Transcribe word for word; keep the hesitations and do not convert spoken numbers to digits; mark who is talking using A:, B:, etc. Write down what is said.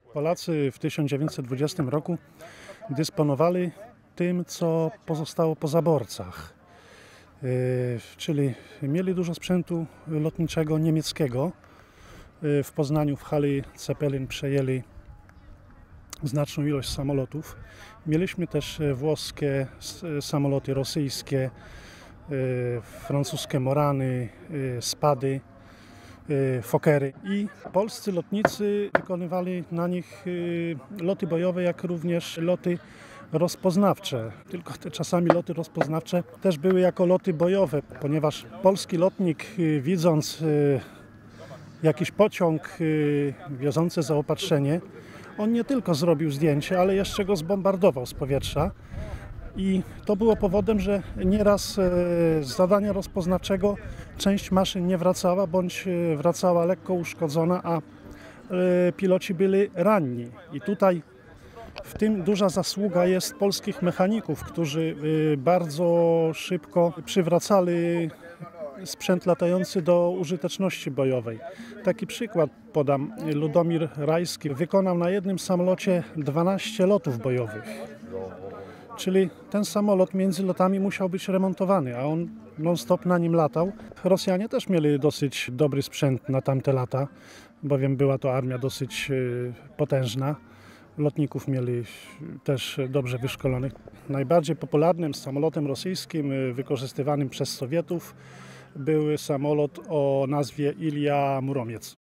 A: Polacy w tysiąc dziewięćset dwudziestym roku dysponowali tym, co pozostało po zaborcach. Yy, czyli mieli dużo sprzętu lotniczego niemieckiego. Yy, w Poznaniu w hali Zeppelin przejęli znaczną ilość samolotów. Mieliśmy też włoskie samoloty, rosyjskie, yy, francuskie Morany, yy, Spady, Fockery i polscy lotnicy wykonywali na nich loty bojowe, jak również loty rozpoznawcze. Tylko te czasami loty rozpoznawcze też były jako loty bojowe, ponieważ polski lotnik, widząc jakiś pociąg wiozący zaopatrzenie, on nie tylko zrobił zdjęcie, ale jeszcze go zbombardował z powietrza. I to było powodem, że nieraz z zadania rozpoznawczego część maszyn nie wracała, bądź wracała lekko uszkodzona, a piloci byli ranni. I tutaj w tym duża zasługa jest polskich mechaników, którzy bardzo szybko przywracali sprzęt latający do użyteczności bojowej. Taki przykład podam. Ludomir Rajski wykonał na jednym samolocie dwanaście lotów bojowych. Czyli ten samolot między lotami musiał być remontowany, a on non-stop na nim latał. Rosjanie też mieli dosyć dobry sprzęt na tamte lata, bowiem była to armia dosyć potężna. Lotników mieli też dobrze wyszkolonych. Najbardziej popularnym samolotem rosyjskim wykorzystywanym przez Sowietów był samolot o nazwie Ilja Muromiec.